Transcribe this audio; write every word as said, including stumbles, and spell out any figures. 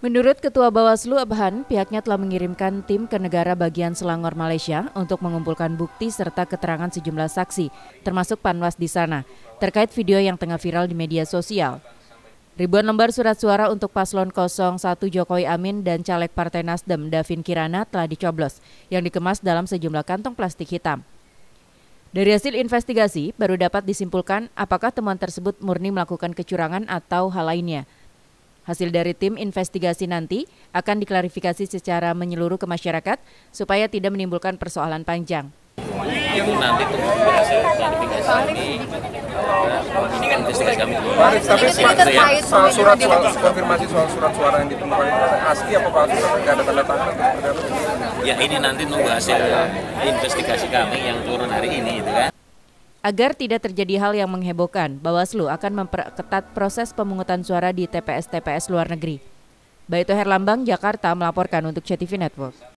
Menurut Ketua Bawaslu Abhan, pihaknya telah mengirimkan tim ke negara bagian Selangor Malaysia untuk mengumpulkan bukti serta keterangan sejumlah saksi, termasuk Panwas di sana, terkait video yang tengah viral di media sosial. Ribuan lembar surat suara untuk paslon nol satu Jokowi Amin dan caleg Partai Nasdem Davin Kirana telah dicoblos, yang dikemas dalam sejumlah kantong plastik hitam. Dari hasil investigasi, baru dapat disimpulkan apakah temuan tersebut murni melakukan kecurangan atau hal lainnya. Hasil dari tim investigasi nanti akan diklarifikasi secara menyeluruh ke masyarakat supaya tidak menimbulkan persoalan panjang. Itu nanti tunggu hasil klarifikasi kami. Ini kan investigasi kami dulu. Tapi terkait soal surat soal konfirmasi soal surat suara yang ditemukan itu asli apa palsu? Nggak ada tanda tangan? Ya ini nanti tunggu hasil investigasi kami yang turun hari ini, itu kan. Agar tidak terjadi hal yang menghebohkan, Bawaslu akan memperketat proses pemungutan suara di T P S-T P S luar negeri. Baito Herlambang, Jakarta melaporkan untuk C T V Network.